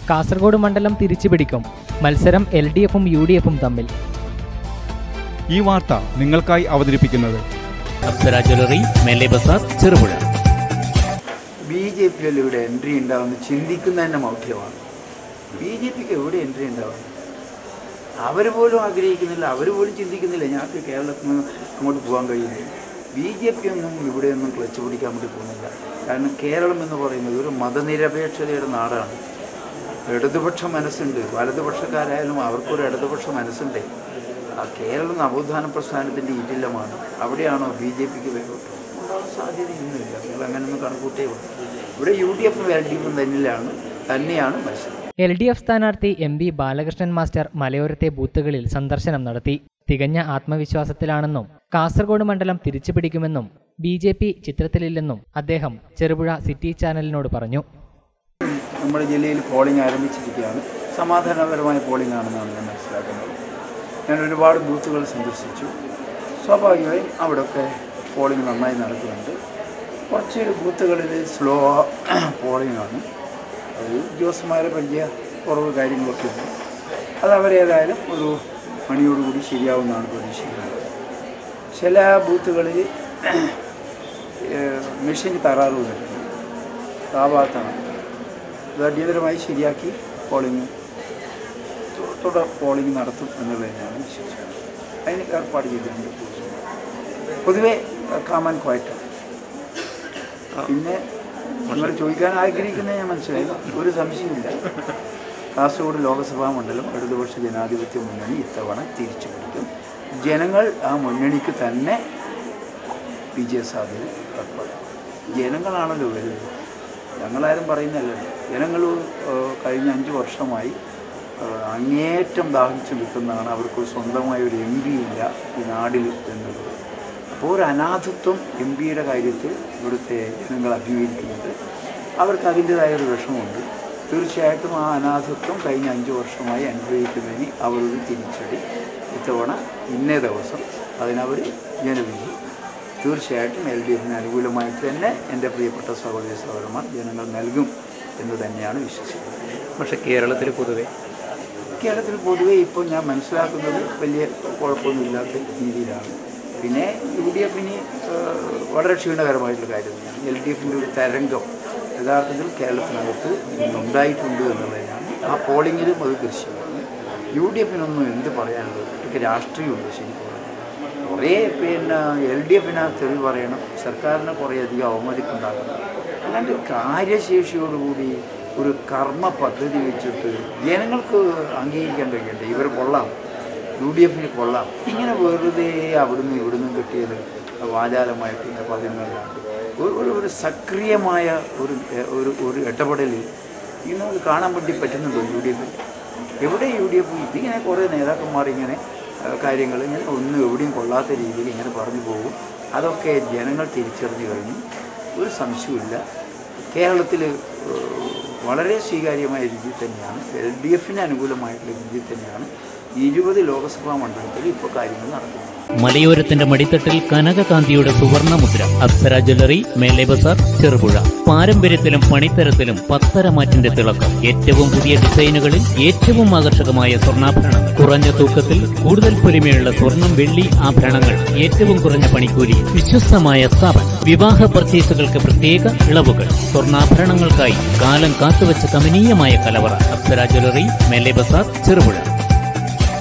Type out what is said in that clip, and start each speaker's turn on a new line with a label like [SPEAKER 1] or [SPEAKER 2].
[SPEAKER 1] കാസർഗോഡ് മണ്ഡലം തിരിച്ചുപിടിക്കും. മത്സരം LDFും UDFും തമ്മിൽ.
[SPEAKER 2] ഈ വാർത്ത നിങ്ങൾക്കായി അവതരിപ്പിക്കുന്നത്
[SPEAKER 3] അപ്സര ജ്വല്ലറി, മേലെ ബസാർ, ചെറുപുഴ.
[SPEAKER 4] BJP ഇവിടെ എൻട്രി ഉണ്ടാവുമെന്ന് ചിന്തിക്കുന്ന തന്നെ മൗഢ്യമാണ്. BJPക്ക് എവിടെ എൻട്രി ഉണ്ടാവും? അവർ പോലും ആഗ്രഹിക്കുന്നില്ല, അവർ പോലും ചിന്തിക്കുന്നില്ല ഞങ്ങൾക്ക് കേരളത്തിൽ നിന്ന് അങ്ങോട്ട് പോകാൻ കഴിയുന്നില്ല. BJP ഒന്നും ഇവിടെയൊന്നും ക്ലച്ച് പിടിക്കാൻ വേണ്ടി പോകുന്നില്ല. കാരണം കേരളം എന്ന് പറയുന്നത് ഒരു മതനിരപേക്ഷതയുടെ നാടാണ്. ഇടതുപക്ഷ മനസ്സുണ്ട്, വലതുപക്ഷക്കാരായാലും അവർക്കൊരു ഇടതുപക്ഷ മനസ്സുണ്ട്. ആ കേരളം നവോത്ഥാന പ്രസ്ഥാനത്തിൻ്റെ ഇരില്ലമാണ്. അവിടെയാണോ BJPക്ക് വേഗം ഉണ്ടാകാൻ സാധ്യതയൊന്നുമില്ല. നിങ്ങൾ അങ്ങനെയൊന്നും കണക്കൂട്ടേ ഉള്ളൂ. ഇവിടെ UDFും LDFും തന്നെയാണ് മത്സരം.
[SPEAKER 1] LDF സ്ഥാനാർത്ഥി MB ബാലകൃഷ്ണൻ മാസ്റ്റർ മലയോരത്തെ ബൂത്തുകളിൽ സന്ദർശനം നടത്തി. തികഞ്ഞ ആത്മവിശ്വാസത്തിലാണെന്നും കാസർഗോഡ് മണ്ഡലം തിരിച്ചുപിടിക്കുമെന്നും BJP ചിത്രത്തിലില്ലെന്നും അദ്ദേഹം ചെറുപുഴ സിറ്റി ചാനലിനോട് പറഞ്ഞു.
[SPEAKER 4] നമ്മുടെ ജില്ലയിൽ പോളിംഗ് ആരംഭിച്ചിരിക്കുകയാണ്. സമാധാനപരമായ പോളിംഗ് ആണെന്നാണ് ഞാൻ മനസ്സിലാക്കുന്നത്. ഞാൻ ഒരുപാട് ബൂത്തുകൾ സന്ദർശിച്ചു. സ്വാഭാവികമായും അവിടെയൊക്കെ പോളിംഗ് നന്നായി നടക്കുന്നുണ്ട്. കുറച്ച് ബൂത്തുകളിൽ സ്ലോ പോളിംഗ് ആണ്. അത് ഉദ്യോഗസ്ഥന്മാരെ പരിചയ കുറവ് കാര്യങ്ങളൊക്കെ ഉണ്ട്. അത് അവരേതായാലും ഒരു മണിയോടുകൂടി ശരിയാവുമെന്നാണ് പ്രതീക്ഷിക്കുന്നത്. ചില ബൂത്തുകളിൽ മെഷീൻ തകരാറ് വരുന്നുണ്ട്. ആ ഭാഗത്താണ് അത് അടിയന്തരമായി ശരിയാക്കി തുടർ പോളിംഗ് നടത്തും എന്നുള്ളതിനാണ് വിശ്വസിക്കുന്നത്. അതിന് ഏർപ്പാട് ചെയ്തിട്ടുണ്ട്. പൊതുവെ കാമൻ ക്വയറ്റാണ്. പിന്നെ നിങ്ങൾ ചോദിക്കാൻ ആഗ്രഹിക്കുന്നത് ഞാൻ മനസ്സിലായി. ഒരു സംശയമില്ല, കാസർഗോഡ് ലോക്സഭാ മണ്ഡലം ഇടതുപക്ഷ ജനാധിപത്യ മുന്നണി ഇത്തവണ തിരിച്ചു പിടിക്കും. ജനങ്ങൾ ആ മുന്നണിക്ക് തന്നെ വിജയ സാധ്യത ഏർപ്പെടും. ജനങ്ങളാണല്ലോ വലുത്, ഞങ്ങളാരും പറയുന്നതല്ലല്ലോ. ജനങ്ങൾ കഴിഞ്ഞ 5 വർഷമായി അങ്ങേറ്റം ദാഹിച്ചു നിൽക്കുന്നതാണ്. അവർക്ക് സ്വന്തമായ ഒരു MP ഇല്ല ഈ നാടിൽ എന്നുള്ളത്. അപ്പോൾ ഒരു അനാഥത്വം MPയുടെ കാര്യത്തിൽ ഇവിടുത്തെ ജനങ്ങൾ അഭിമുഖീകരിക്കുന്നുണ്ട്. അവർക്ക് അതിൻ്റേതായൊരു വിഷമമുണ്ട്. തീർച്ചയായിട്ടും ആ അനാഥത്വം കഴിഞ്ഞ 5 വർഷമായി അനുഭവിക്കുന്നതിന് അവരൊരു തിരിച്ചടി ഇത്തവണ ഇന്നേ ദിവസം അതിനവർ ജനവിധി തീർച്ചയായിട്ടും LDFിന് അനുകൂലമായിട്ട് തന്നെ എൻ്റെ പ്രിയപ്പെട്ട സഹോദരി സഹോദരന്മാർ ജനങ്ങൾ നൽകും എന്ന് തന്നെയാണ് വിശ്വസിക്കുന്നത്.
[SPEAKER 3] പക്ഷേ കേരളത്തിൽ
[SPEAKER 4] പൊതുവെ ഇപ്പോൾ ഞാൻ മനസ്സിലാക്കുന്നത് വലിയ കുഴപ്പമൊന്നുമില്ലാത്ത രീതിയിലാണ്. പിന്നെ UDFിന് വളരെ ക്ഷീണകരമായിട്ടുള്ള കാര്യം തന്നെയാണ്. LDFിൻ്റെ ഒരു തരംഗം യഥാർത്ഥത്തിൽ കേരളത്തിനകത്ത് ഇന്നുണ്ടായിട്ടുണ്ട് എന്നുള്ളതിനാണ്. ആ പോളിങ്ങിലും അത് ദൃശ്യമാണ്. UDFിനൊന്നും എന്ത് പറയാനുള്ളത്? ഇതൊക്കെ രാഷ്ട്രീയമുണ്ട് ശരിക്കും. കുറേ LDFിന് തെളിവ് പറയണം, സർക്കാരിന് കുറേയധികം അവമതിപ്പുണ്ടാകണം. അല്ലാണ്ട് കാര്യശേഷിയോടുകൂടി ഒരു കർമ്മ പദ്ധതി വെച്ചിട്ട് ജനങ്ങൾക്ക് അംഗീകരിക്കാൻ കഴിയണ്ടേ ഇവർ കൊള്ളാം, UDFിന് കൊള്ളാം. ഇങ്ങനെ വെറുതെ അവിടുന്ന് ഇവിടുന്ന് കിട്ടിയത് വാചാലമായിട്ട് ഇങ്ങനെ പതിനല്ലാണ്ട് ഒരു സക്രിയമായ ഒരു ഇടപെടൽ ഈ നമുക്ക് കാണാൻ വേണ്ടി പറ്റുന്നുണ്ടോ UDFിൽ? എവിടെ UDF? ഇതിങ്ങനെ കുറേ നേതാക്കന്മാർ ഇങ്ങനെ കാര്യങ്ങൾ ഇങ്ങനെ ഒന്നും എവിടെയും കൊള്ളാത്ത രീതിയിൽ ഇങ്ങനെ പറഞ്ഞു പോകും. അതൊക്കെ ജനങ്ങൾ തിരിച്ചറിഞ്ഞു കഴിഞ്ഞു. ഒരു സംശയമില്ല, കേരളത്തിൽ വളരെ സ്വീകാര്യമായ രീതിയിൽ തന്നെയാണ്, LDFിന് അനുകൂലമായിട്ടുള്ള രീതിയിൽ തന്നെയാണ് 20 ലോക്സഭാ മണ്ഡലത്തിൽ ഇപ്പോൾ കാര്യങ്ങൾ നടക്കുന്നത്.
[SPEAKER 3] മലയോരത്തിന്റെ മടിത്തട്ടിൽ കനകകാന്തിയുടെ സുവർണമുദ്ര. അപ്സര ജ്വല്ലറി, മേലെ ബസാർ, ചെറുപുഴ. പാരമ്പര്യത്തിലും പണിത്തരത്തിലും പത്തരമാറ്റിന്റെ തിളക്കം. ഏറ്റവും പുതിയ ഡിസൈനുകളിൽ ഏറ്റവും ആകർഷകമായ സ്വർണ്ണാഭരണങ്ങൾ. കുറഞ്ഞ തൂക്കത്തിൽ കൂടുതൽ പൊലിമയുള്ള സ്വർണം, വെള്ളി ആഭരണങ്ങൾ. ഏറ്റവും കുറഞ്ഞ പണിക്കൂലി. വിശ്വസ്തമായ സ്ഥാപനം. വിവാഹ പർച്ചേസുകൾക്ക് പ്രത്യേക ഇളവുകൾ. സ്വർണ്ണാഭരണങ്ങൾക്കായി കാലം കാത്തുവച്ച കമനീയമായ കലവറ. അപ്സര ജ്വല്ലറി, മേലെ ബസാർ, ചെറുപുഴ.